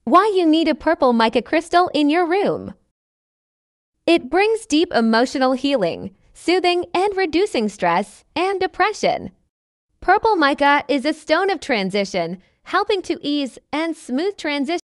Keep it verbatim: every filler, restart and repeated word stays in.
Why you need a purple mica crystal in your room. It brings deep emotional healing, soothing and reducing stress and depression. Purple mica is a stone of transition, helping to ease and smooth transition